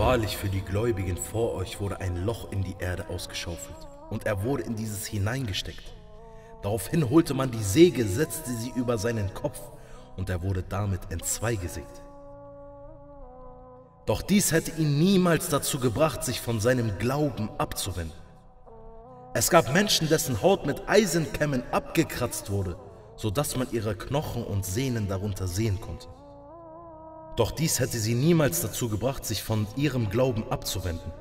Wahrlich, für die Gläubigen vor euch wurde ein Loch in die Erde ausgeschaufelt, und er wurde in dieses hineingesteckt. Daraufhin holte man die Säge, setzte sie über seinen Kopf, und er wurde damit entzweigesägt. Doch dies hätte ihn niemals dazu gebracht, sich von seinem Glauben abzuwenden. Es gab Menschen, dessen Haut mit Eisenkämmen abgekratzt wurde, sodass man ihre Knochen und Sehnen darunter sehen konnte. Doch dies hätte sie niemals dazu gebracht, sich von ihrem Glauben abzuwenden.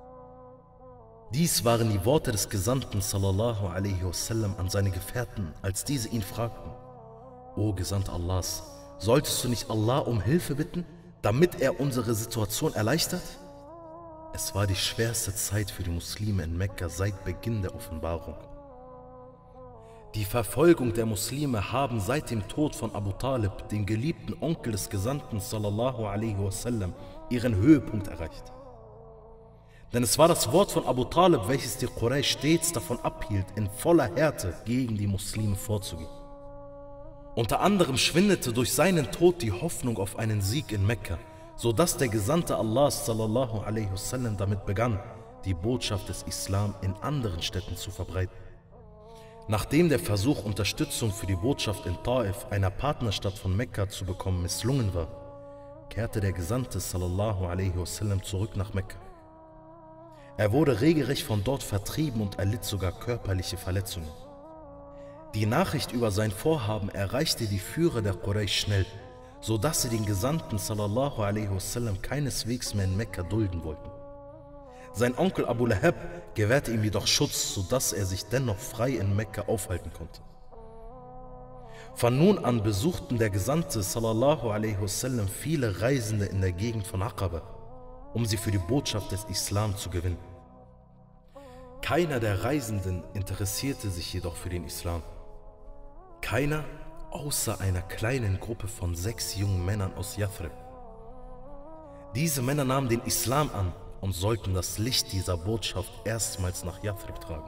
Dies waren die Worte des Gesandten sallallahu alaihi wasallam an seine Gefährten, als diese ihn fragten: O Gesandter Allahs, solltest du nicht Allah um Hilfe bitten, damit er unsere Situation erleichtert? Es war die schwerste Zeit für die Muslime in Mekka seit Beginn der Offenbarung. Die Verfolgung der Muslime haben seit dem Tod von Abu Talib, dem geliebten Onkel des Gesandten sallallahu alaihi wasallam, ihren Höhepunkt erreicht. Denn es war das Wort von Abu Talib, welches die Quraysh stets davon abhielt, in voller Härte gegen die Muslime vorzugehen. Unter anderem schwindete durch seinen Tod die Hoffnung auf einen Sieg in Mekka, sodass der Gesandte Allahs sallallahu alaihi wasallam damit begann, die Botschaft des Islam in anderen Städten zu verbreiten. Nachdem der Versuch, Unterstützung für die Botschaft in Taif, einer Partnerstadt von Mekka, zu bekommen, misslungen war, kehrte der Gesandte sallallahu alaihi wasallam zurück nach Mekka. Er wurde regelrecht von dort vertrieben und erlitt sogar körperliche Verletzungen. Die Nachricht über sein Vorhaben erreichte die Führer der Quraysh schnell, sodass sie den Gesandten sallallahu alaihi wasallam keineswegs mehr in Mekka dulden wollten. Sein Onkel Abu Lahab gewährte ihm jedoch Schutz, sodass er sich dennoch frei in Mekka aufhalten konnte. Von nun an besuchten der Gesandte sallallahu alaihi wasallam viele Reisende in der Gegend von Aqaba, um sie für die Botschaft des Islam zu gewinnen. Keiner der Reisenden interessierte sich jedoch für den Islam. Keiner außer einer kleinen Gruppe von 6 jungen Männern aus Yathrib. Diese Männer nahmen den Islam an und sollten das Licht dieser Botschaft erstmals nach Yathrib tragen.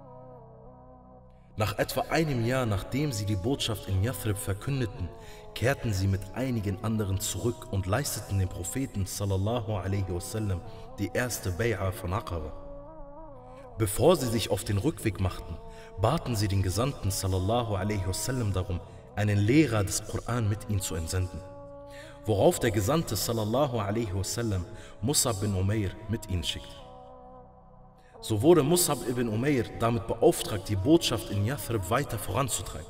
Nach etwa einem Jahr, nachdem sie die Botschaft in Yathrib verkündeten, kehrten sie mit einigen anderen zurück und leisteten dem Propheten sallallahu alaihi wasallam die erste Bay'a von Aqaba. Bevor sie sich auf den Rückweg machten, baten sie den Gesandten sallallahu alaihi wasallam darum, einen Lehrer des Koran mit ihnen zu entsenden, worauf der Gesandte sallallahu alaihi wasallam Mus'ab bin Umair mit ihnen schickte. So wurde Mus'ab ibn Umair damit beauftragt, die Botschaft in Yathrib weiter voranzutreiben.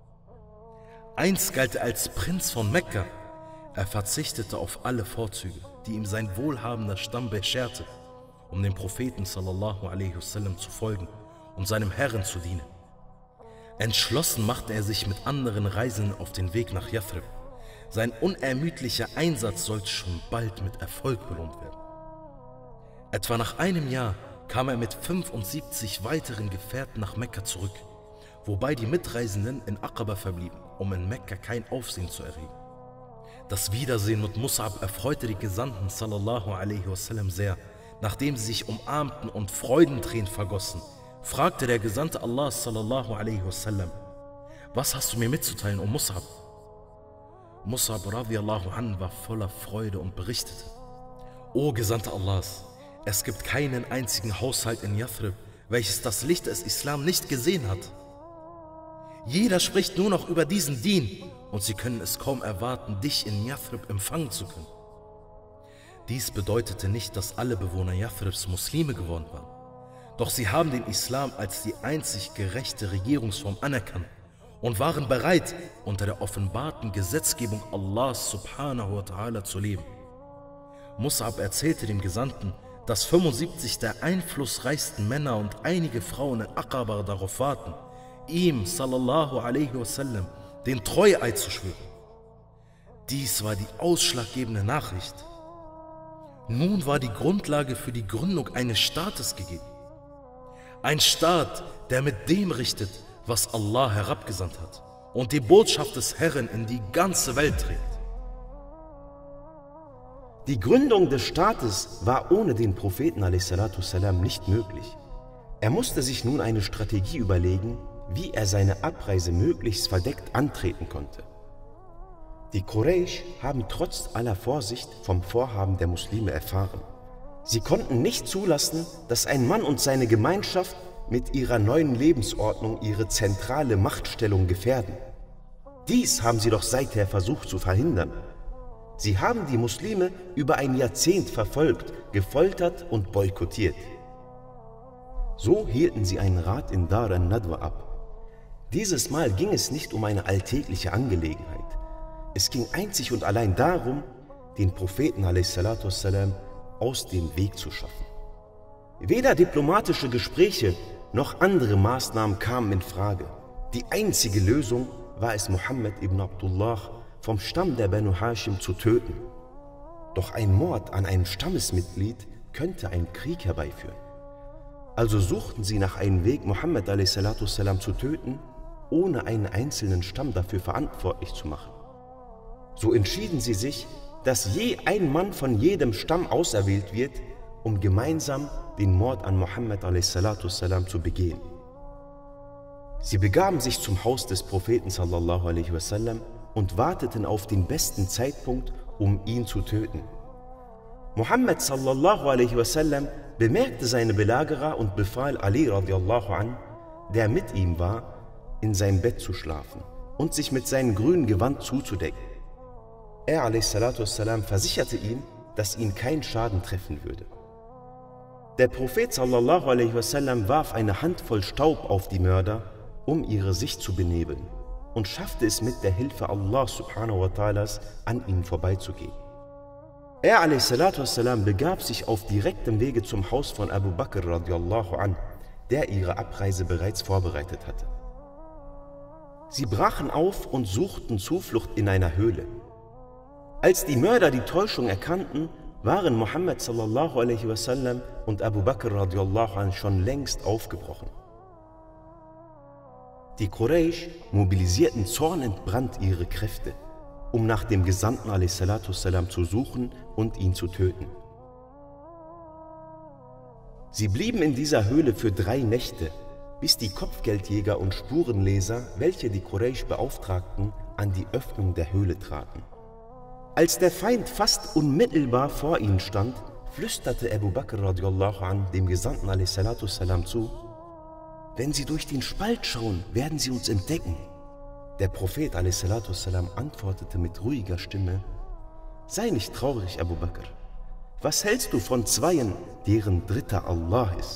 Einst galt er als Prinz von Mekka. Er verzichtete auf alle Vorzüge, die ihm sein wohlhabender Stamm bescherte, um dem Propheten sallallahu alaihi wasallam zu folgen und seinem Herrn zu dienen. Entschlossen machte er sich mit anderen Reisenden auf den Weg nach Yathrib. Sein unermüdlicher Einsatz sollte schon bald mit Erfolg belohnt werden. Etwa nach einem Jahr kam er mit 75 weiteren Gefährten nach Mekka zurück, wobei die Mitreisenden in Aqaba verblieben, um in Mekka kein Aufsehen zu erregen. Das Wiedersehen mit Mus'ab erfreute die Gesandten sallallahu alaihi wasallam sehr. Nachdem sie sich umarmten und Freudentränen vergossen, fragte der Gesandte Allah sallallahu alaihi wasallam: Was hast du mir mitzuteilen, O Mus'ab? Mus'ab radiallahu an war voller Freude und berichtete: O Gesandter Allahs, es gibt keinen einzigen Haushalt in Yathrib, welches das Licht des Islam nicht gesehen hat. Jeder spricht nur noch über diesen Dien und sie können es kaum erwarten, dich in Yathrib empfangen zu können. Dies bedeutete nicht, dass alle Bewohner Yathribs Muslime geworden waren. Doch sie haben den Islam als die einzig gerechte Regierungsform anerkannt und waren bereit, unter der offenbarten Gesetzgebung Allahs subhanahu wa ta'ala zu leben. Mus'ab erzählte dem Gesandten, dass 75 der einflussreichsten Männer und einige Frauen in Aqaba darauf warten, ihm sallallahu alaihi wasallam den Treueid zu schwören. Dies war die ausschlaggebende Nachricht. Nun war die Grundlage für die Gründung eines Staates gegeben. Ein Staat, der mit dem richtet, was Allah herabgesandt hat und die Botschaft des Herrn in die ganze Welt trägt. Die Gründung des Staates war ohne den Propheten a.s. nicht möglich. Er musste sich nun eine Strategie überlegen, wie er seine Abreise möglichst verdeckt antreten konnte. Die Quraysh haben trotz aller Vorsicht vom Vorhaben der Muslime erfahren. Sie konnten nicht zulassen, dass ein Mann und seine Gemeinschaft mit ihrer neuen Lebensordnung ihre zentrale Machtstellung gefährden. Dies haben sie doch seither versucht zu verhindern. Sie haben die Muslime über ein Jahrzehnt verfolgt, gefoltert und boykottiert. So hielten sie einen Rat in Dar al-Nadwa ab. Dieses Mal ging es nicht um eine alltägliche Angelegenheit. Es ging einzig und allein darum, den Propheten a.s. aus dem Weg zu schaffen. Weder diplomatische Gespräche noch andere Maßnahmen kamen in Frage. Die einzige Lösung war es, Muhammad ibn Abdullah vom Stamm der Banu Hashim zu töten. Doch ein Mord an einem Stammesmitglied könnte einen Krieg herbeiführen. Also suchten sie nach einem Weg, Muhammad a.s. zu töten, ohne einen einzelnen Stamm dafür verantwortlich zu machen. So entschieden sie sich, dass je ein Mann von jedem Stamm auserwählt wird, um gemeinsam den Mord an Muhammad a.s. zu begehen. Sie begaben sich zum Haus des Propheten sallallahu alaihi wasallam und warteten auf den besten Zeitpunkt, um ihn zu töten. Muhammad sallallahu alaihi wasallam bemerkte seine Belagerer und befahl Ali radiallahu an, der mit ihm war, in sein Bett zu schlafen und sich mit seinem grünen Gewand zuzudecken. Er a.s. versicherte ihm, dass ihn kein Schaden treffen würde. Der Prophet sallallahu alaihi wasallam warf eine Handvoll Staub auf die Mörder, um ihre Sicht zu benebeln, und schaffte es mit der Hilfe Allah subhanahu wa ta'alas an ihnen vorbeizugehen. Er a.s. begab sich auf direktem Wege zum Haus von Abu Bakr radiallahu an, der ihre Abreise bereits vorbereitet hatte. Sie brachen auf und suchten Zuflucht in einer Höhle. Als die Mörder die Täuschung erkannten, waren Muhammad sallallahu alaihi wasallam und Abu Bakr radiallahu an schon längst aufgebrochen. Die Quraysh mobilisierten zornentbrannt ihre Kräfte, um nach dem Gesandten a.s. zu suchen und ihn zu töten. Sie blieben in dieser Höhle für 3 Nächte, bis die Kopfgeldjäger und Spurenleser, welche die Quraysh beauftragten, an die Öffnung der Höhle traten. Als der Feind fast unmittelbar vor ihnen stand, flüsterte Abu Bakr radiallahu an dem Gesandten a.s. zu: Wenn Sie durch den Spalt schauen, werden Sie uns entdecken. Der Prophet a.s. antwortete mit ruhiger Stimme: Sei nicht traurig, Abu Bakr. Was hältst du von Zweien, deren Dritter Allah ist?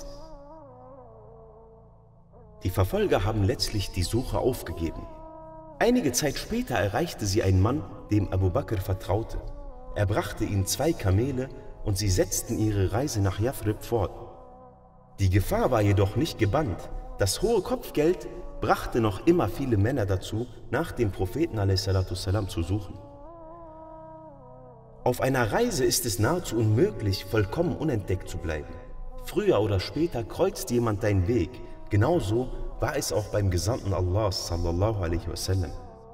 Die Verfolger haben letztlich die Suche aufgegeben. Einige Zeit später erreichte sie einen Mann, dem Abu Bakr vertraute. Er brachte ihnen 2 Kamele und sie setzten ihre Reise nach Yathrib fort. Die Gefahr war jedoch nicht gebannt. Das hohe Kopfgeld brachte noch immer viele Männer dazu, nach dem Propheten a.s. zu suchen. Auf einer Reise ist es nahezu unmöglich, vollkommen unentdeckt zu bleiben. Früher oder später kreuzt jemand deinen Weg. Genauso war es auch beim Gesandten Allahs sallallahu alaihi wasallam.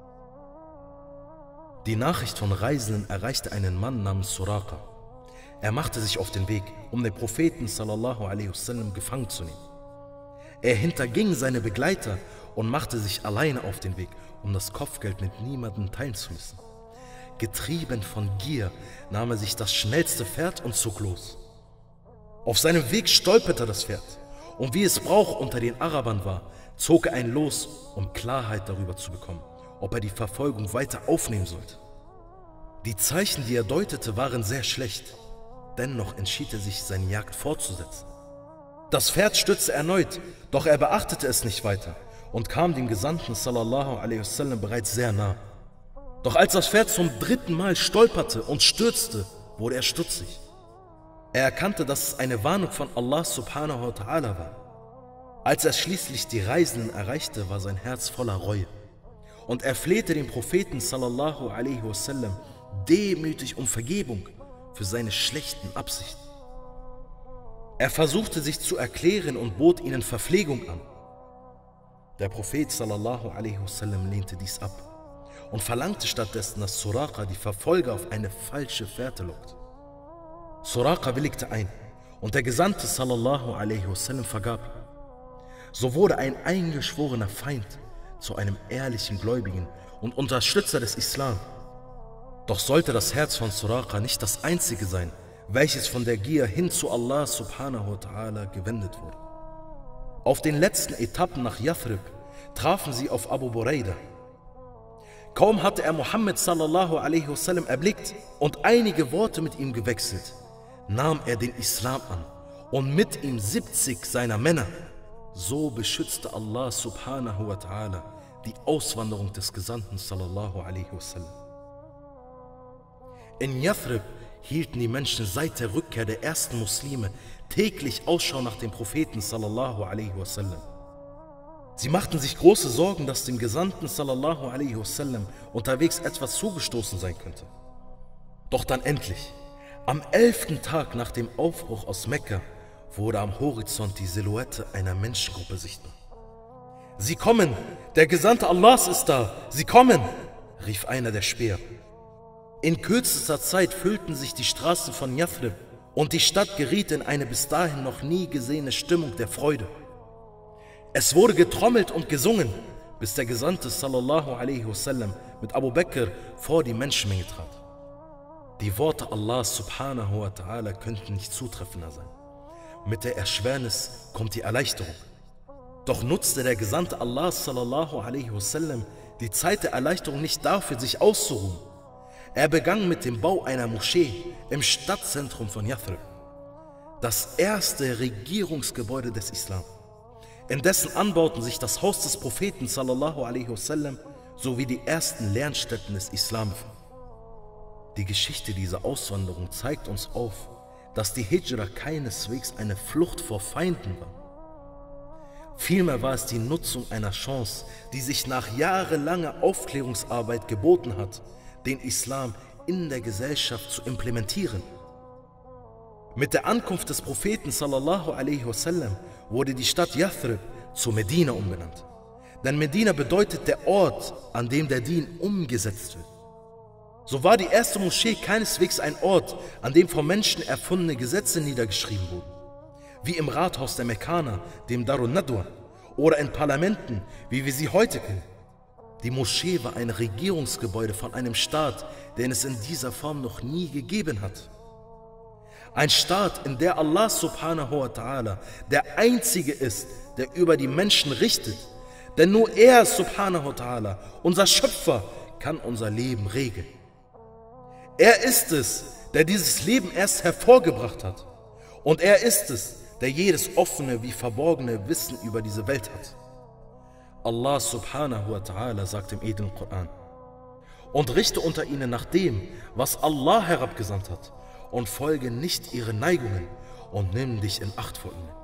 Die Nachricht von Reisenden erreichte einen Mann namens Suraqa. Er machte sich auf den Weg, um den Propheten sallallahu alaihi wasallam gefangen zu nehmen. Er hinterging seine Begleiter und machte sich alleine auf den Weg, um das Kopfgeld mit niemandem teilen zu müssen. Getrieben von Gier nahm er sich das schnellste Pferd und zog los. Auf seinem Weg stolperte das Pferd, und wie es Brauch unter den Arabern war, zog er ein Los, um Klarheit darüber zu bekommen, ob er die Verfolgung weiter aufnehmen sollte. Die Zeichen, die er deutete, waren sehr schlecht. Dennoch entschied er sich, seine Jagd fortzusetzen. Das Pferd stürzte erneut, doch er beachtete es nicht weiter und kam dem Gesandten sallallahu alaihi wasallam bereits sehr nah. Doch als das Pferd zum 3. Mal stolperte und stürzte, wurde er stutzig. Er erkannte, dass es eine Warnung von Allah subhanahu wa ta'ala war. Als er schließlich die Reisenden erreichte, war sein Herz voller Reue. Und er flehte den Propheten sallallahu alaihi wasallam demütig um Vergebung für seine schlechten Absichten. Er versuchte sich zu erklären und bot ihnen Verpflegung an. Der Prophet sallallahu alaihi wasallam lehnte dies ab und verlangte stattdessen, dass Suraqa die Verfolger auf eine falsche Fährte lockt. Suraqa willigte ein und der Gesandte sallallahu alaihi wasallam vergab ihm. So wurde ein eingeschworener Feind zu einem ehrlichen Gläubigen und Unterstützer des Islam. Doch sollte das Herz von Suraqa nicht das einzige sein, welches von der Gier hin zu Allah subhanahu wa ta'ala gewendet wurde. Auf den letzten Etappen nach Yathrib trafen sie auf Abu Buraida. Kaum hatte er Muhammad sallallahu alaihi wasallam erblickt und einige Worte mit ihm gewechselt, nahm er den Islam an und mit ihm 70 seiner Männer. So beschützte Allah subhanahu wa ta'ala die Auswanderung des Gesandten sallallahu alaihi wasallam. In Yathrib hielten die Menschen seit der Rückkehr der ersten Muslime täglich Ausschau nach dem Propheten sallallahu alaihi wasallam. Sie machten sich große Sorgen, dass dem Gesandten sallallahu alaihi wasallam unterwegs etwas zugestoßen sein könnte. Doch dann endlich, am 11. Tag nach dem Aufbruch aus Mekka, wurde am Horizont die Silhouette einer Menschengruppe sichtbar. »Sie kommen! Der Gesandte Allahs ist da! Sie kommen!« rief einer der Späher. In kürzester Zeit füllten sich die Straßen von Yathrib und die Stadt geriet in eine bis dahin noch nie gesehene Stimmung der Freude. Es wurde getrommelt und gesungen, bis der Gesandte sallallahu alaihi wasallam mit Abu Bakr vor die Menschenmenge trat. Die Worte Allahs subhanahu wa ta'ala könnten nicht zutreffender sein. Mit der Erschwernis kommt die Erleichterung. Doch nutzte der Gesandte Allahs sallallahu alaihi wasallam die Zeit der Erleichterung nicht dafür, sich auszuruhen. Er begann mit dem Bau einer Moschee im Stadtzentrum von Yathrib, das erste Regierungsgebäude des Islam. In dessen Anbauten sich das Haus des Propheten sallallahu alaihi wasallam sowie die ersten Lernstätten des Islam befanden. Die Geschichte dieser Auswanderung zeigt uns auf, dass die Hijra keineswegs eine Flucht vor Feinden war. Vielmehr war es die Nutzung einer Chance, die sich nach jahrelanger Aufklärungsarbeit geboten hat, den Islam in der Gesellschaft zu implementieren. Mit der Ankunft des Propheten sallallahu alaihi wasallam wurde die Stadt Yathrib zu Medina umbenannt. Denn Medina bedeutet der Ort, an dem der Dien umgesetzt wird. So war die erste Moschee keineswegs ein Ort, an dem von Menschen erfundene Gesetze niedergeschrieben wurden, wie im Rathaus der Mekkaner, dem Darun Nadwa, oder in Parlamenten, wie wir sie heute kennen. Die Moschee war ein Regierungsgebäude von einem Staat, den es in dieser Form noch nie gegeben hat. Ein Staat, in der Allah subhanahu wa ta'ala der Einzige ist, der über die Menschen richtet. Denn nur er subhanahu wa ta'ala, unser Schöpfer, kann unser Leben regeln. Er ist es, der dieses Leben erst hervorgebracht hat. Und er ist es, der jedes offene wie verborgene Wissen über diese Welt hat. Allah subhanahu wa ta'ala sagt im edlen Koran: Und richte unter ihnen nach dem, was Allah herabgesandt hat, und folge nicht ihren Neigungen und nimm dich in Acht vor ihnen.